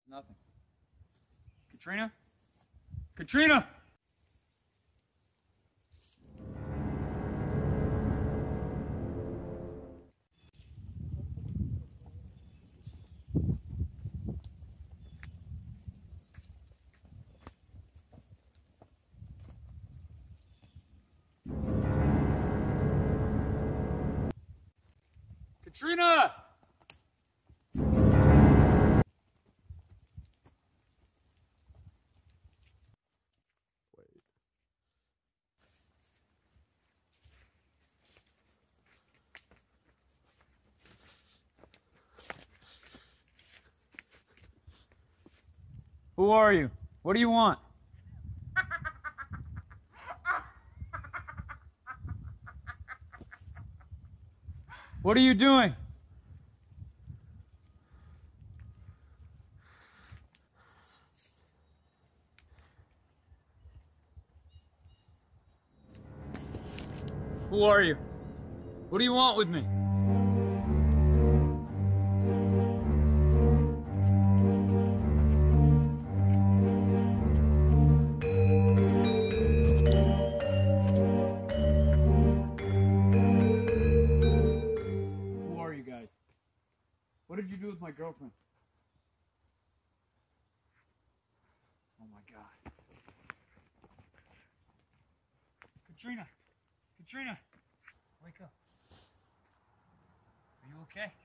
Nothing. Katrina? Katrina! Katrina! Who are you? What do you want? What are you doing? Who are you? What do you want with me? Who are you guys? What did you do with my girlfriend? Oh my God. Katrina! Katrina! Wake up. Are you okay?